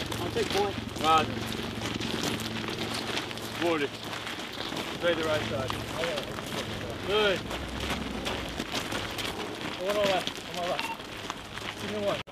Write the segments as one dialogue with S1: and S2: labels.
S1: I'll take point.
S2: Roger. Wounded. Straight to the right side. Good. One on left. One on left. Give me one.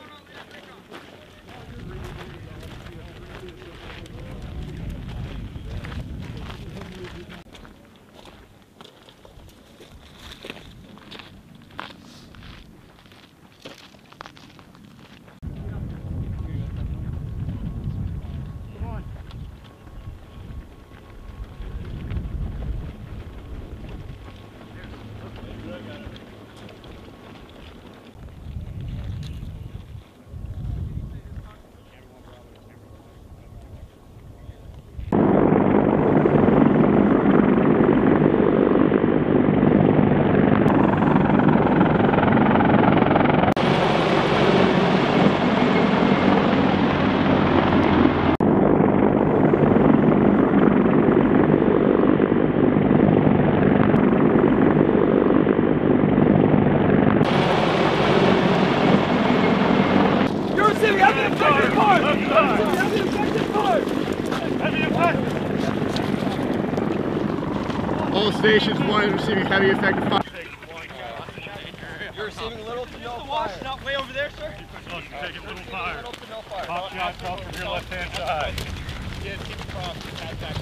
S3: All stations, one is receiving heavy effective fire.
S1: You're receiving little to no fire.
S4: Not way over there, sir.
S2: You're taking little fire.
S1: Little to no fire.
S2: Pop shots off from your left-hand side.
S1: Yeah, keep it crossed. Attack.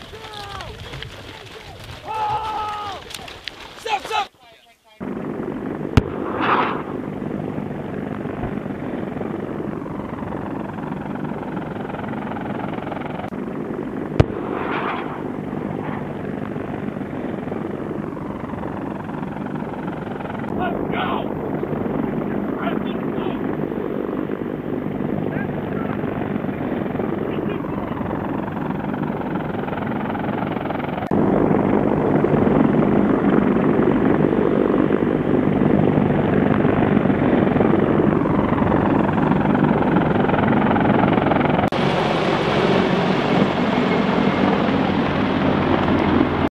S4: Stop, stop!
S2: Let's go!